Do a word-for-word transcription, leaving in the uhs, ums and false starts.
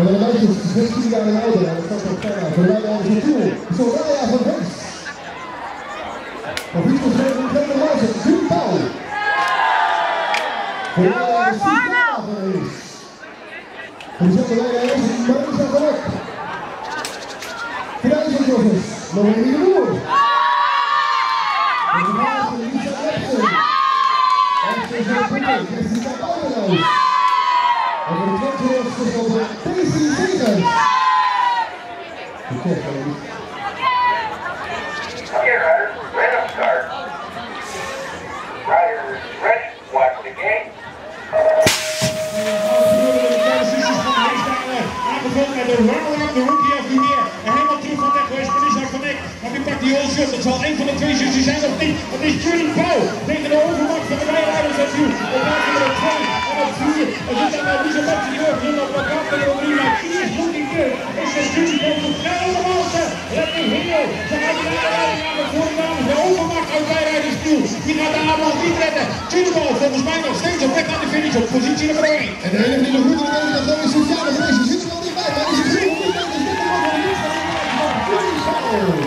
van de meisjes zestien jaar en ouder. Dat staat op verder. Voor mij al is toe. Soraya van Vens. Op iets geschreven in tweede Larsen. Jules Pauw. Voor mij al is Sita van Ees. Voor dezelfde leider is Marisa van Eck. Kruisenjoggers. Lorraine de Boer. En de laatste Lisa Lepsen. En ze zijn goed. Jessica Pauwenhuis. En voor de tweede is over Daisy Zegers. Okay, riders, ready to start. Riders, ready, watch the game. Aangevonden met de runner-up, de rookie of the year. En helemaal terug van weg geweest, maar Isaac van Eck. Maar die pakt die all shot, dat zal een van de twee zusjes zijn of niet. Dat is Julie Pauw tegen de overmacht van de rijleiders natuurlijk. Op plaats nummer twee en op vier. Er zit dan uh, Lisa Bette die ook in op de kant van de drie. Maar vier is looking good. Is de Julie Pauw tot helemaal te. Let me heal. Ze gaat die rijleiding aan de voornaam. De overmacht uit rijleidersnieuw. Die gaat de avond niet redden. Julie Pauw volgens mij nog steeds op weg aan de finish op positie nummer één. En de enige die nog goed in de dat is Suzanne Vrees. Zit ze wel niet bij, maar is het goed? Dit is dit nog van de